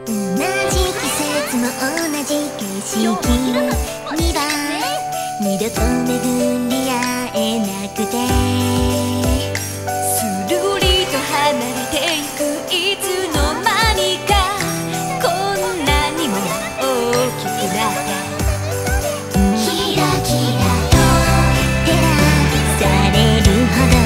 同じ季節も同じ景色には二度と巡り合えなくて、するりと離れていくいつの間にかこんなにも大きくなった。キラキラと照らされるほど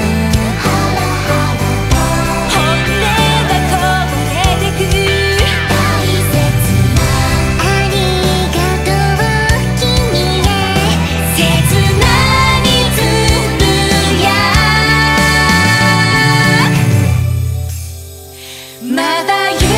本音はこぼれてく。大切なありがとう君へ切なにつぶやまばゆ